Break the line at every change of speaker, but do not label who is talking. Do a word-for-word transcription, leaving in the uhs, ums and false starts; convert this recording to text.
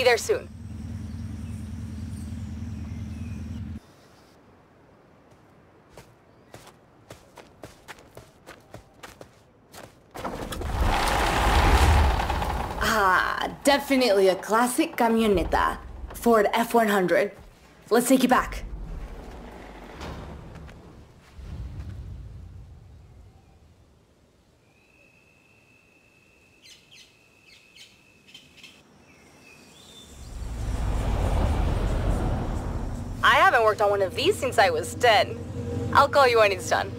there soon. Ah, definitely a classic camioneta. Ford F one hundred. Let's take you back. I haven't worked on one of these since I was ten. I'll call you when it's done.